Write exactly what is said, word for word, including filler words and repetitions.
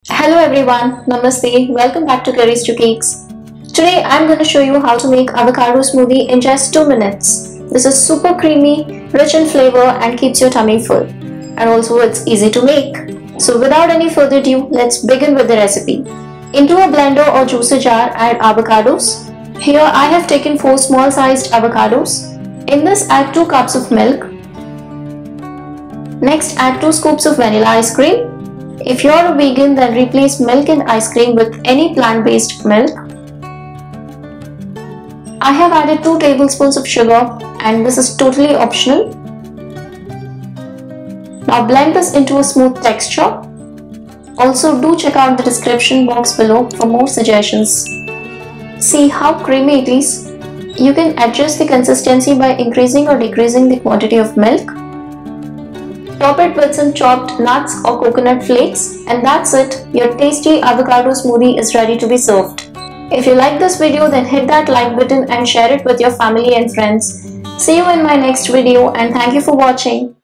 Hello everyone, Namaste, welcome back to Curries to Cakes. Today I'm going to show you how to make avocado smoothie in just two minutes. This is super creamy, rich in flavor and keeps your tummy full. And also it's easy to make. So without any further ado, let's begin with the recipe. Into a blender or juicer jar, add avocados. Here I have taken four small sized avocados. In this add two cups of milk. Next add two scoops of vanilla ice cream. If you're a vegan, then replace milk and ice cream with any plant-based milk. I have added two tablespoons of sugar and this is totally optional. Now blend this into a smooth texture. Also do check out the description box below for more suggestions. See how creamy it is. You can adjust the consistency by increasing or decreasing the quantity of milk. Top it with some chopped nuts or coconut flakes, and that's it. Your tasty avocado smoothie is ready to be served. If you like this video, then hit that like button and share it with your family and friends. See you in my next video and thank you for watching.